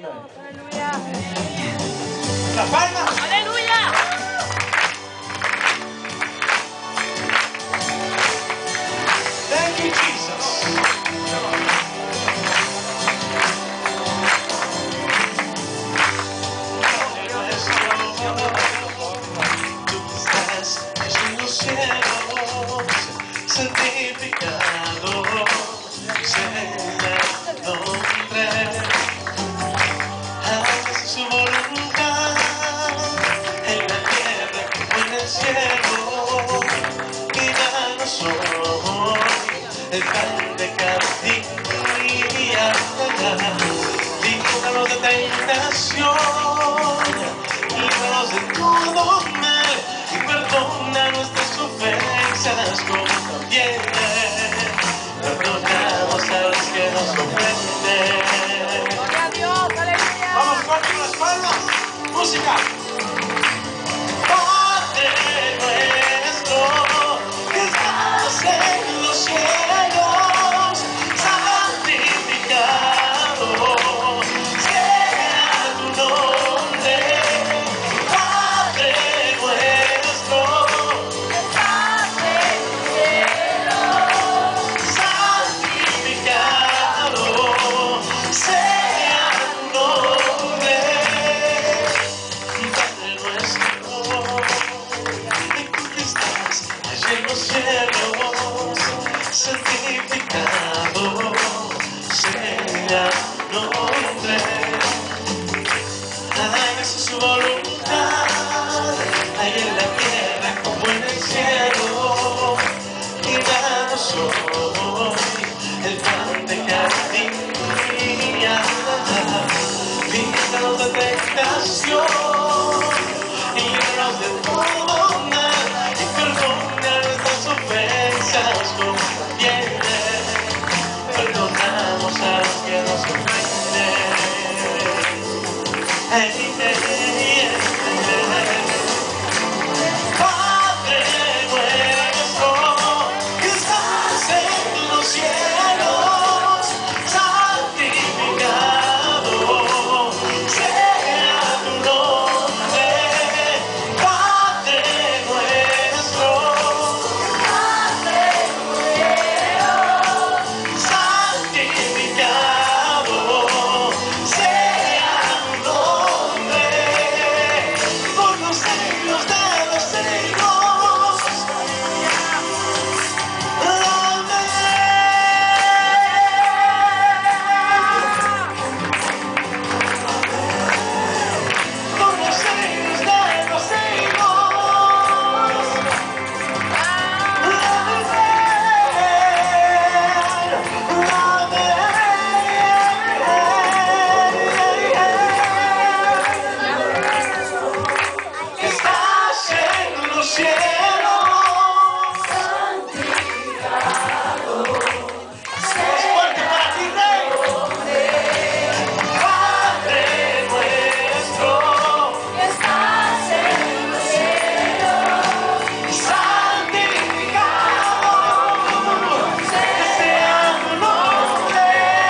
Aleluya. La palma. Aleluya. Thank you, Jesus. Tú estás en los cielos, santificado sea el nombre. Hágase su voluntad en la tierra como en el cielo. Y danos hoy el pan de cada día. Líbranos de tentación, líbranos de todo mal y perdona nuestras ofensas como también perdonamos a los que nos ofenden. Gloria a Dios. Aleluya. Vamos con las palmas. Música. Padre nuestro que estás en los cielos, santificado sea tu nombre. Padre nuestro Que estás en el cielo. santificado sea tu nombre. Padre nuestro que estás allí en los cielos, santificado sea tu nombre. Hágase su voluntad, ahí en la tierra como en el cielo. Y danos hoy el pan de cada día. Líbranos de tentación, y líbranos de todo mal, y perdona nuestras ofensas como también perdonamos a los que nos ofenden. Hey, hey, hey, hey. Padre nuestro que estás en los cielos, santificado sea tu nombre. Padre nuestro, santificado sea tu nombre. Por los siglos de los siglos. Por los siglos de los siglos. Que estás en los cielos. Es fuerte para ti, Rey. Padre nuestro, Que estás en los cielos. santificado sea tu nombre.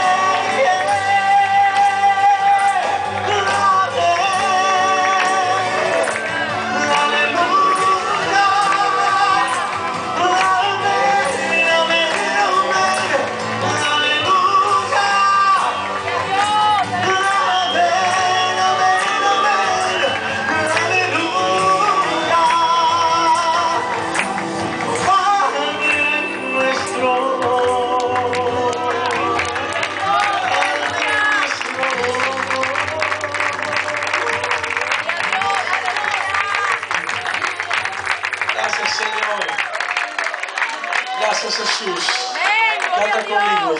Gracias, Señor. Gracias, Jesús. Amén. Gloria Canta a Dios. conmigo.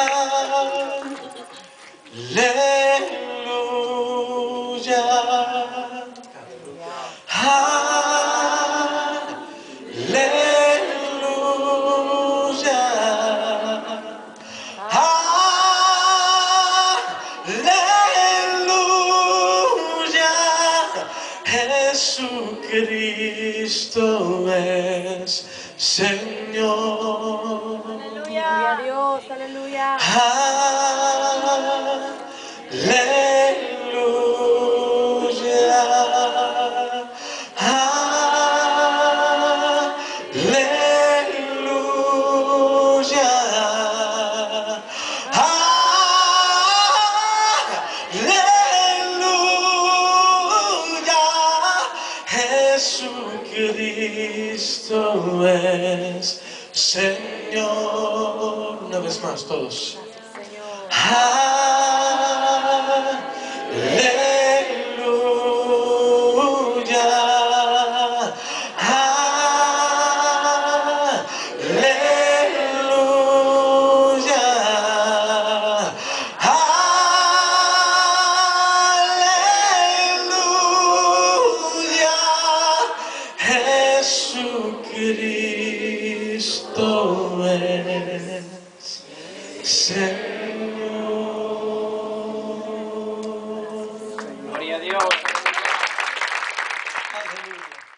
Aleluya. Aleluya. Aleluya. Jesucristo es Señor. Gloria a Dios. Aleluya. Aleluya. más, todos. Aleluya. Aleluya. Aleluya. Jesucristo es Señor. Gloria a Dios. Aleluya.